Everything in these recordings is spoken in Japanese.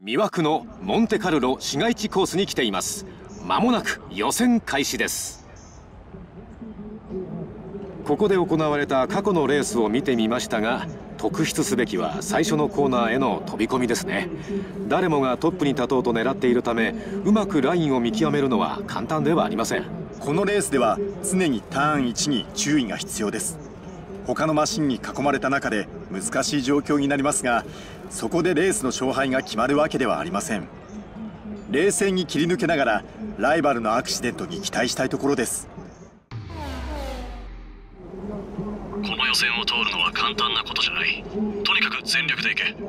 魅惑のモンテカルロ市街地コースに来ています。まもなく予選開始です。ここで行われた過去のレースを見てみましたが、特筆すべきは最初のコーナーへの飛び込みですね。誰もがトップに立とうと狙っているため、うまくラインを見極めるのは簡単ではありません。 このレースでは常にターン1に注意が必要です。他のマシンに囲まれた中で難しい状況になりますが、そこでレースの勝敗が決まるわけではありません。冷静に切り抜けながらライバルのアクシデントに期待したいところです。 この予選を通るのは簡単なことじゃない。とにかく全力でいけ。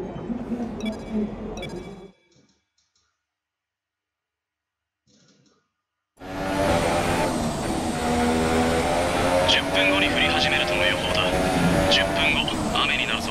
10分後に降り始めるとの予報だ。10分後、雨になるぞ。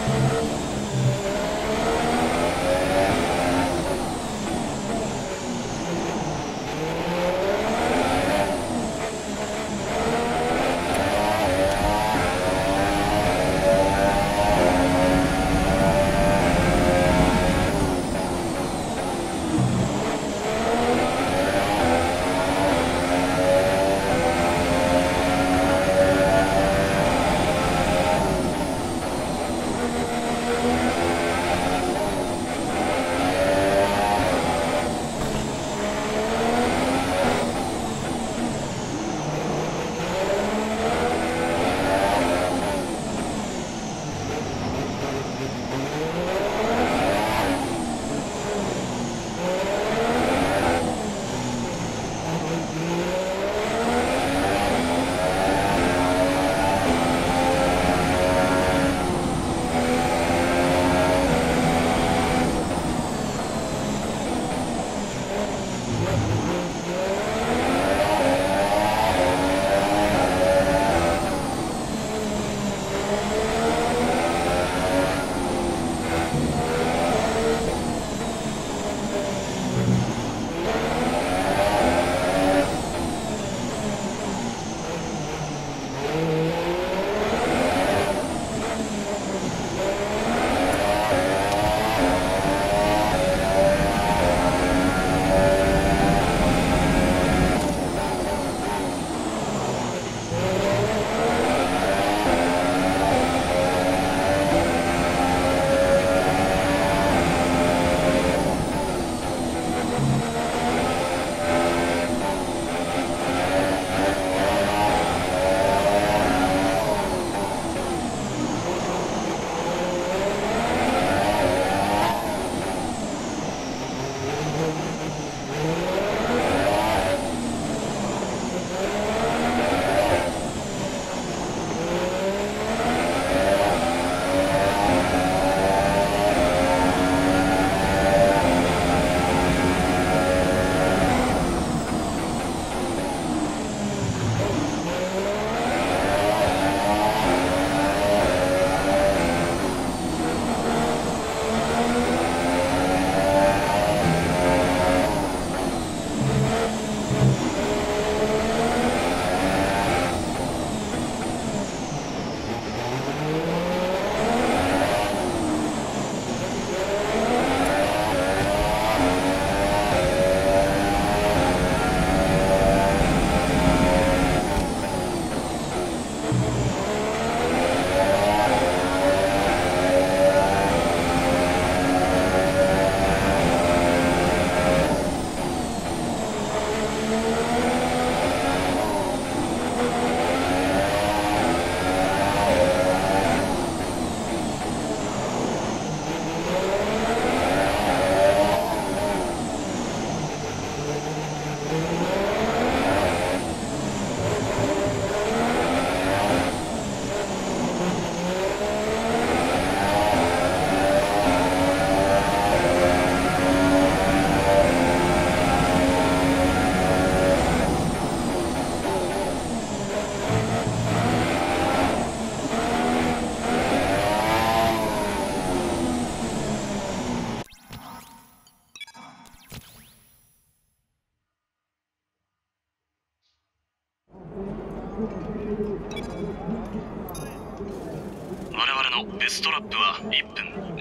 我々のベストラップは1分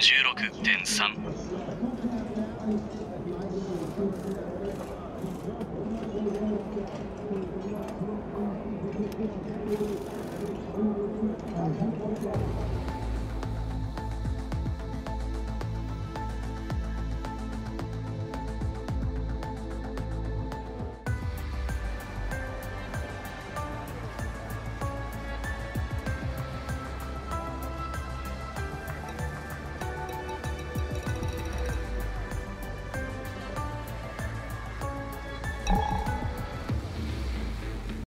16.3。